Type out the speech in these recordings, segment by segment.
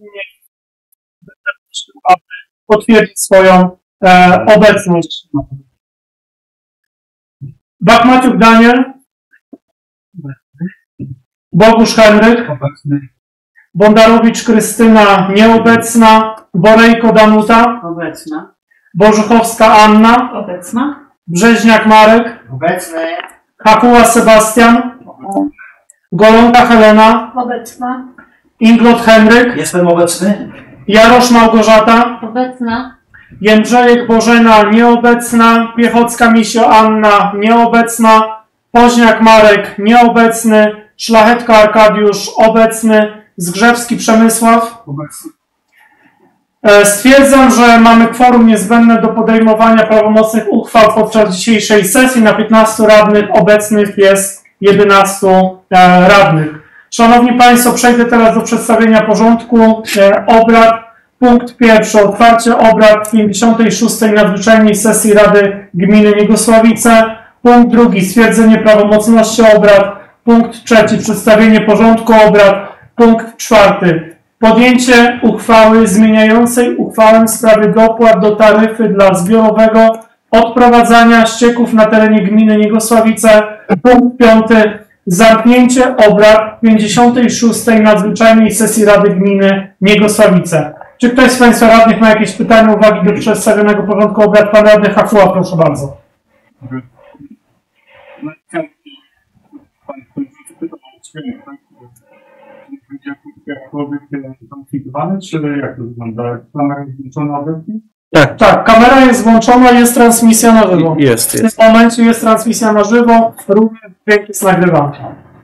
aby potwierdzić swoją obecność. Bachmaciuk Daniel. Bogusz Henryk. Bondarowicz Krystyna nieobecna. Borejko Danuta. Obecna. Bożuchowska Anna. Obecna. Brzeźniak Marek. Obecny. Hakuła Sebastian. Golonka Helena. Obecna. Inglot Henryk. Jestem obecny. Jarosz Małgorzata. Obecna. Jędrzejek Bożena nieobecna. Piechocka Misio Anna nieobecna. Poźniak Marek nieobecny. Szlachetka Arkadiusz obecny. Zgrzewski Przemysław. Obecny. Stwierdzam, że mamy kworum niezbędne do podejmowania prawomocnych uchwał podczas dzisiejszej sesji. Na 15 radnych obecnych jest 11 radnych. Szanowni Państwo, przejdę teraz do przedstawienia porządku obrad. Punkt pierwszy. Otwarcie obrad 56. nadzwyczajnej sesji Rady Gminy Niegosławice. Punkt drugi. Stwierdzenie prawomocności obrad. Punkt trzeci. Przedstawienie porządku obrad. Punkt czwarty. Podjęcie uchwały zmieniającej uchwałę w sprawie dopłat do taryfy dla zbiorowego odprowadzania ścieków na terenie gminy Niegosławice. Punkt piąty. Zamknięcie obrad 56. nadzwyczajnej sesji Rady Gminy Niegosławice. Czy ktoś z Państwa radnych ma jakieś pytania, uwagi do przedstawionego porządku obrad? Pan radny Hafuła, proszę bardzo. Czy jak to wygląda? Kamera jest włączona obecnie? Tak. Tak, kamera jest włączona, jest transmisja na żywo. Jest. W tym momencie jest transmisja na żywo, również dźwięk jest nagrywany.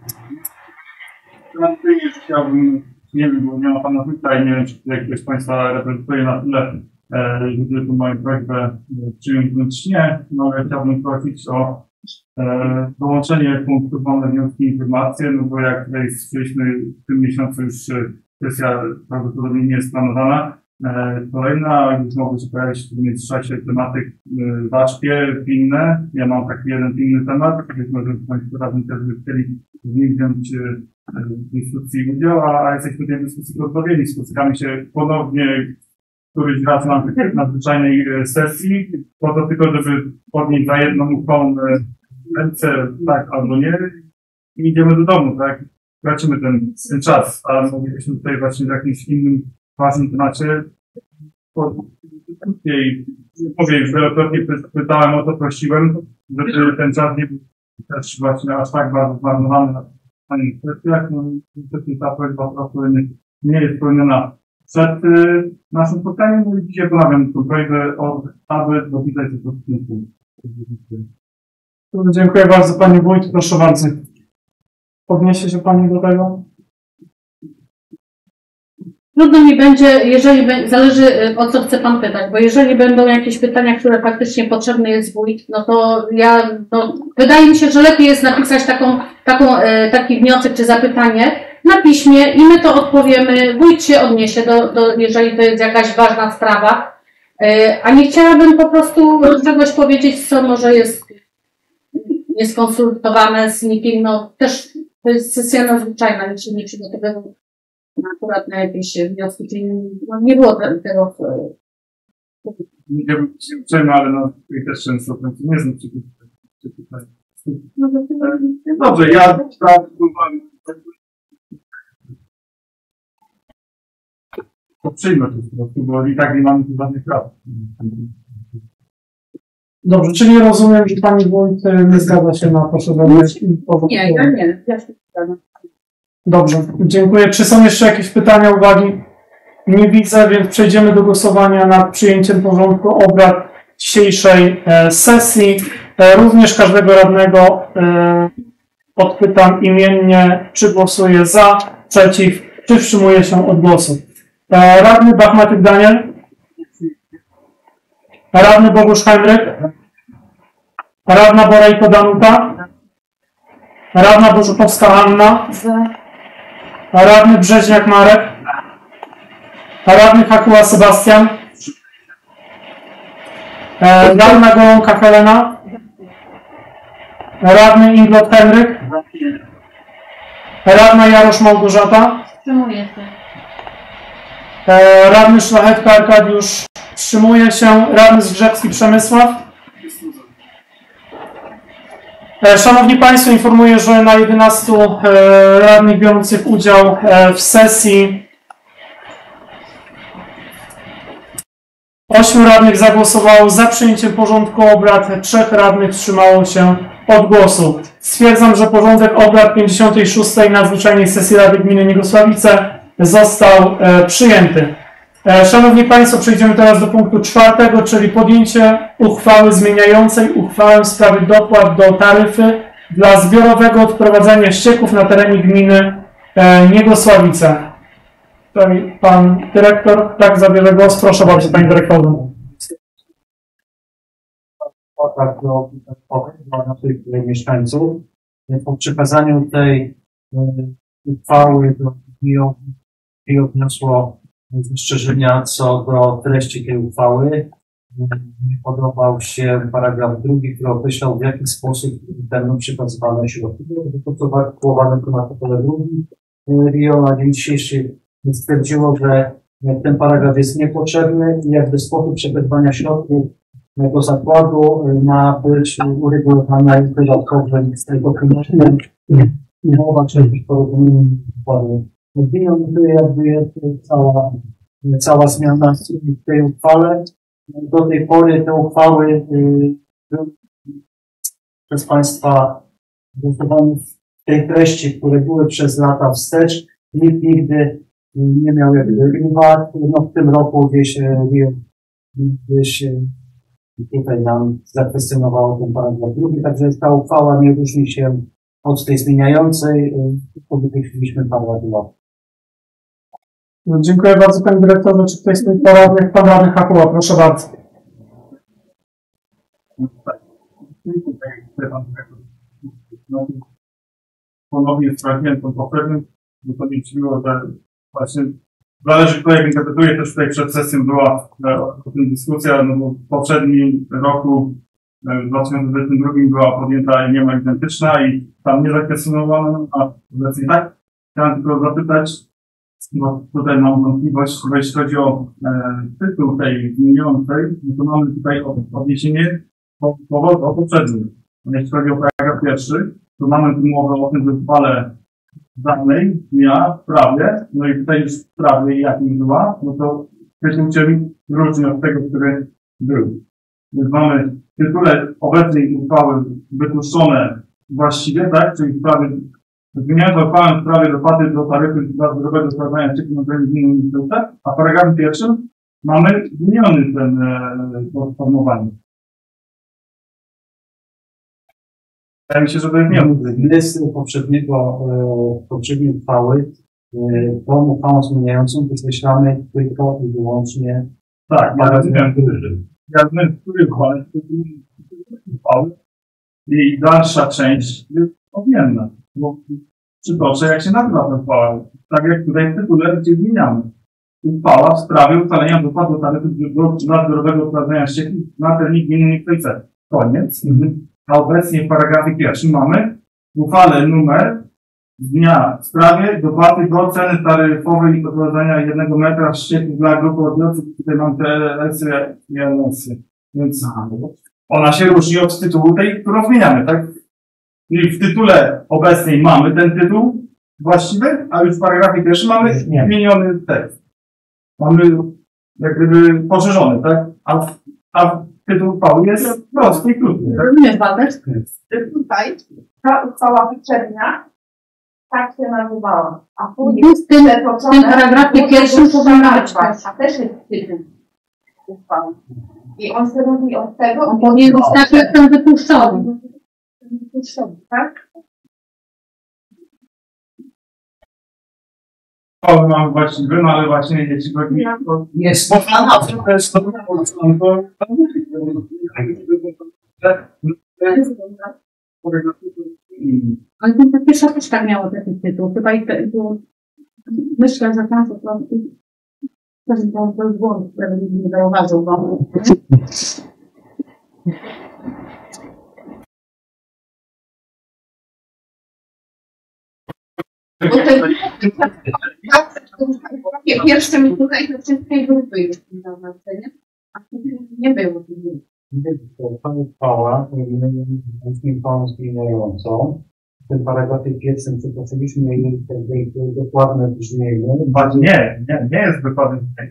Chciałbym, nie wiem, bo nie ma Pana tutaj, nie wiem, czy ktoś z Państwa reprezentuje na tyle, żeby tu moją prośbę przyjąć bądź nie, no ale chciałbym prosić o dołączenie punktu wolne wnioski i informacje, no bo jak tutaj słyszeliśmy, w tym miesiącu już sesja prawdopodobnie nie jest planowana. Kolejna, już mogły się pojawić w międzyczasie tematy ważkie, pilne. Ja mam taki jeden pilny temat, być może Państwo razem też by chcieli w nim wziąć w dyskusji udział, a jesteśmy tej dyskusji pozbawieni. Spotykamy się ponownie któryś raz na nadzwyczajnej sesji, po to tylko, żeby podnieść za jedną uchwałą ręce, tak albo nie, i idziemy do domu, tak? Tracimy ten czas, a moglibyśmy tutaj właśnie w jakimś innym ważnym temacie i powiem, wielokrotnie pytałem o to, prosiłem, żeby ten czas nie był też właśnie aż tak bardzo zmarnowany na innych kwestiach. No niestety ta prośba po prostu nie jest spełniona przed naszym spotkaniem, no i dzisiaj ponawiam tę prośbę, aby dopisać się po prostu. Dziękuję bardzo Pani Wójt, proszę bardzo. Podniesie się Pani do tego? Trudno mi będzie, jeżeli zależy o co chce Pan pytać, bo jeżeli będą jakieś pytania, które faktycznie potrzebny jest wójt, no to wydaje mi się, że lepiej jest napisać taki wniosek czy zapytanie na piśmie i my to odpowiemy, wójt się odniesie jeżeli to jest jakaś ważna sprawa, a nie chciałabym po prostu czegoś powiedzieć, co może jest nieskonsultowane z nikim, no też to jest sesja nadzwyczajna, nikt się nie przygotowywał akurat na jakieś wnioski, czyli no, nie było tego. Nie wiem, czy się uczymy, ale no tutaj też często nie znam czy pytań. Dobrze, ja to przyjmę to po prostu, bo i tak nie mamy tu żadnych praw. Dobrze, czyli rozumiem, że Pani Wójt nie zgadza się na poszerzenie porządku. Nie, ja się zgadzam. Dobrze, dziękuję. Czy są jeszcze jakieś pytania, uwagi? Nie widzę, więc przejdziemy do głosowania nad przyjęciem porządku obrad dzisiejszej sesji. Również każdego radnego podpytam imiennie, czy głosuje za, przeciw, czy wstrzymuje się od głosu. Radny Bachmaciuk Daniel. Radny Bogusz Henryk. Radna Borejko Danuta. Radna Bożuchowska Anna. Radny Brzeźniak Marek. Radny Hakuła Sebastian. Radna Golonka Helena. Radny Inglot Henryk. Radna Jarosz Małgorzata. Wstrzymuję się. Radny Szlachetka Arkadiusz wstrzymuje się. Radny Zgrzebski Przemysław. Szanowni Państwo, informuję, że na 11 radnych biorących udział w sesji 8 radnych zagłosowało za przyjęciem porządku obrad, 3 radnych wstrzymało się od głosu. Stwierdzam, że porządek obrad 56. nadzwyczajnej sesji Rady Gminy Niegosławice został przyjęty. Szanowni Państwo, przejdziemy teraz do punktu 4, czyli podjęcie uchwały zmieniającej uchwałę w sprawie dopłat do taryfy dla zbiorowego odprowadzania ścieków na terenie gminy Niegosławice. Tutaj pan dyrektor tak zabierze głos. Proszę bardzo, panie dyrektorze. Dla naszych mieszkańców. Po przekazaniu tej uchwały do GIO wniosło zastrzeżenia co do treści tej uchwały. Nie podobał się paragraf 2, który określał, w jaki sposób będą przekazywane środki. Wypocowane to na tytule 2 RIO na dzień dzisiejszy stwierdziło, że ten paragraf jest niepotrzebny i jakby sposób przekazywania środków do zakładu ma być uregulowana i dodatkowo z tego finansowania i mowa części porozumienia układu. Jakby jest cała zmiana w tej uchwale. Do tej pory te uchwały były przez Państwa głosowane w tej treści, które były przez lata wstecz. Nikt nigdy nie miał jakby wad. No w tym roku gdzieś tutaj nam zakwestionowało ten paragraf 2, także ta uchwała nie różni się od tej zmieniającej, tylko wykreśliliśmy paragraf 2. Dziękuję bardzo, panie dyrektorze. Czy ktoś z tych poradnych, pan radny Hakuła, proszę bardzo. Ponownie sprawdziłem tą poprzednią, bo to mi przyjęło, że właśnie zależy, kto jak interpretuje, też tutaj przed sesją była o tym dyskusja, no bo w poprzednim roku, w 2022 była podjęta niemal identyczna i tam nie zakwestionowano, a obecnie tak. Chciałem tylko zapytać, bo tutaj mam wątpliwość, jeśli chodzi o tytuł tej zmieniającej, to mamy tutaj odniesienie o poprzednim. Jeśli chodzi o paragraf 1, to mamy tu mowę o tym, że w uchwale danej dnia w prawie, no i tutaj już w prawie jakim była, no to tytuł się różni od tego, który był. Więc mamy w tytule obecnej uchwały wytłuszczone właściwie, tak, czyli w sprawie zmieniając uchwałę w sprawie dopłaty do taryfy dla zdrowego sprawdzania ścieków na terenie gminy Niegosławice, a w paragrafie 1 mamy zmieniony ten sformułowanie. Wydaje mi się, że to jest nie. Z poprzedniej uchwały, tą uchwałą zmieniającą wykreślamy tylko i wyłącznie. Tak, ja rozumiem. Ja rozumiem, który uchwały i dalsza część jest odmienna. Bo przytoczę, jak się nazywa ta uchwała. Tak jak tutaj w tytule, gdzie zmieniamy. Uchwała w sprawie ustalenia dopłat do taryfy dla zdrowego sprawdzania ścieków na terenie gminy Niegosławice. Koniec. A obecnie w paragrafie 1 mamy uchwałę numer z dnia w sprawie dopłaty do ceny taryfowej i prowadzenia 1 metra ścieków dla grupy odbiorców. Tutaj mam TLS-y i LS-y. Więc ona się różni od tytułu tej, którą zmieniamy, tak? I w tytule obecnej mamy ten tytuł właściwy, a już w paragrafie 1 mamy zmieniony tekst. Mamy jak gdyby poszerzony, tak? A tytuł uchwały jest prosty i krótki. Rozumiesz, Waldek? Tutaj ta uchwała poprzednia tak się nazywała. A później W tym paragrafie pierwszym powinna być tak. a też jest tytuł uchwały. I on się różni od tego. On powinien być tak, jak ten wypuszczony. Tak? Uchwały mamy właściwy, no ale właśnie jeśli chodzi o... Jest to jest to, Ale ta pierwsza też tak miała taki tytuł. Chyba myślę, że tam to też to jest błąd, który nie zauważył. Pierwszym tutaj to wszystkie grupy już w tym nie? A nie było. Ta uchwała, mówimy uchwałą zmieniającą. W tym paragrafie pierwszym przytoczyliśmy jej dokładne brzmienie. Nie jest dokładne brzmienie.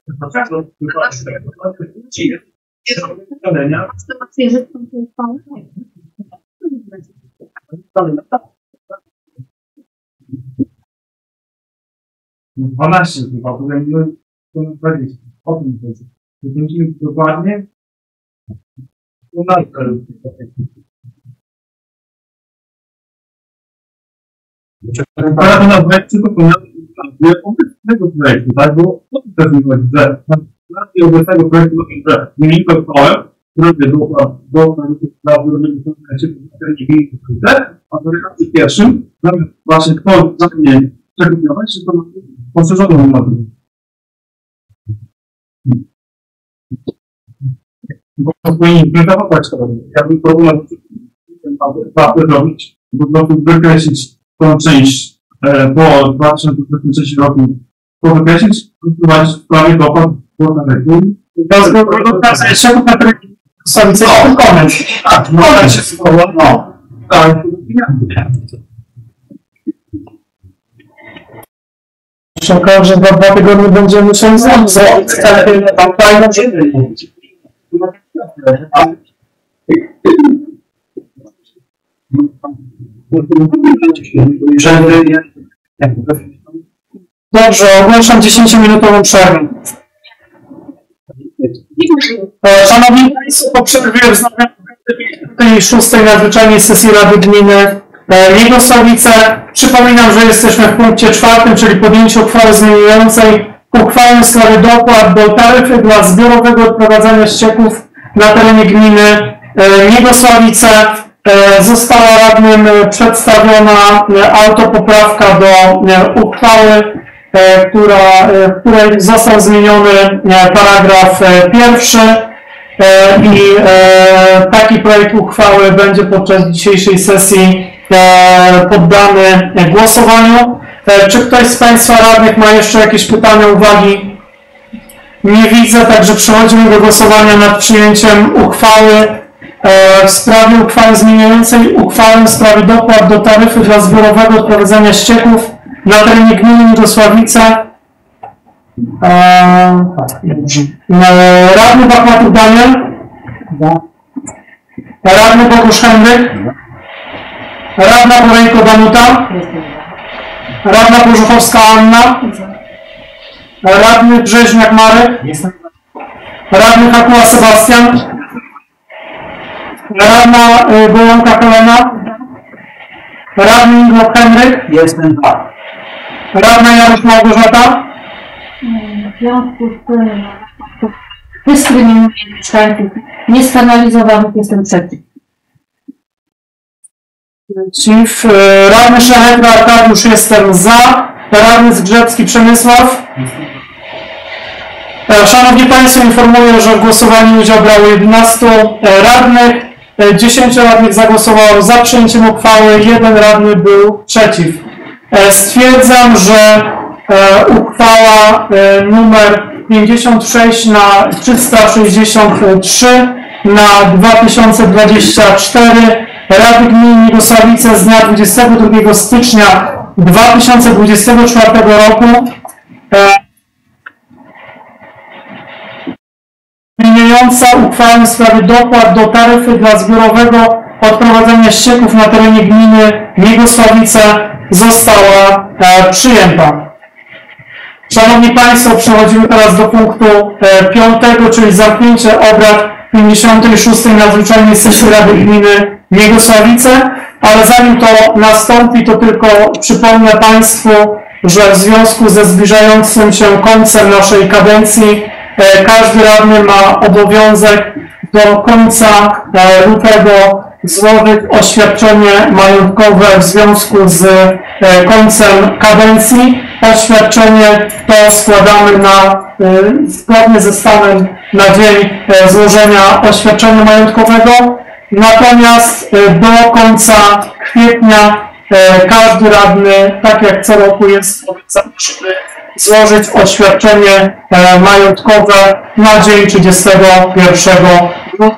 No 12 chyba, powinien 20. O tym to jest. Będziemy dokładnie. Na projekcie dokonamy obecnego projektu, tak? Bo to też nie chodzi, że na obecnego projektu, że wynika uchwałę, która do sprawy rolnego a w relacji pierwszym, zamiast właśnie kto zacznie przekupiować, czy to poszerzoną umowę. Bo powinni implementować to. Ja bym proponował ten zrobić, po prostu wykreślić tą część po 2023 roku, po wykreślić, wprowadzić w sprawie dopłat do nawyku. To jest jeszcze Sowice komentarz. Tak, no się słowo, no. Tak. Szukam, że 2 tygodnie będziemy musieli zrobić. Tam fajną Dobrze, ogłaszam 10-minutową przerwę. Szanowni Państwo, po przerwie wznawiam tej 6. nadzwyczajnej sesji Rady Gminy Niegosławice. Przypominam, że jesteśmy w punkcie 4, czyli podjęcie uchwały zmieniającej uchwałę w sprawie dopłat do taryfy dla zbiorowego odprowadzania ścieków na terenie gminy Niegosławice. Została radnym przedstawiona autopoprawka do uchwały, w której został zmieniony paragraf 1 i taki projekt uchwały będzie podczas dzisiejszej sesji poddany głosowaniu. Czy ktoś z Państwa radnych ma jeszcze jakieś pytania, uwagi? Nie widzę, także przechodzimy do głosowania nad przyjęciem uchwały w sprawie uchwały zmieniającej uchwałę w sprawie dopłat do taryfy dla zbiorowego odprowadzania ścieków na terenie gminy Niegosławice. Radny Bachmatów Daniel. Radny Bogusz Henryk. Radna Borejko Danuta. Radna Kożuchowska Anna. Radny Brzeźniak Marek. Radny Hakuła Sebastian. Radna Gołąka Helena. Radny Inglow Henryk. Jestem tak. Radna Jarosz Małgorzata. W związku z tym dyskryminuję mieszkańców nieskanalizowanych, jestem przeciw. Przeciw. Radny Szachedra Arkadiusz, jestem za. Radny Zgrzebski Przemysław. Szanowni Państwo, informuję, że w głosowaniu udział brało 11 radnych. 10 radnych zagłosowało za przyjęciem uchwały, 1 radny był przeciw. Stwierdzam, że uchwała numer 56 na 363 na 2024 Rady Gminy Niegosławice z dnia 22 stycznia 2024 roku zmieniająca uchwałę w sprawie dopłat do taryfy dla zbiorowego odprowadzania ścieków na terenie gminy Niegosławice została przyjęta. Szanowni Państwo, przechodzimy teraz do punktu 5, czyli zamknięcie obrad 56. nadzwyczajnej sesji Rady Gminy Niegosławice, ale zanim to nastąpi, to tylko przypomnę Państwu, że w związku ze zbliżającym się końcem naszej kadencji każdy radny ma obowiązek do końca lutego złożyć oświadczenie majątkowe w związku z końcem kadencji. Oświadczenie to składamy zgodnie ze stanem na dzień złożenia oświadczenia majątkowego. Natomiast do końca kwietnia każdy radny, tak jak co roku, jest zaproszony złożyć oświadczenie majątkowe na dzień 31 grudnia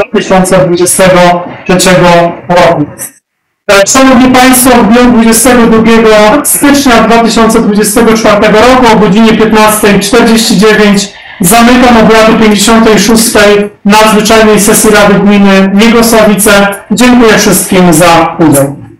2023 roku. Szanowni Państwo, w dniu 22 stycznia 2024 roku o godzinie 15:49 zamykam obrady 56. nadzwyczajnej sesji Rady Gminy Niegłosowice. Dziękuję wszystkim za udział.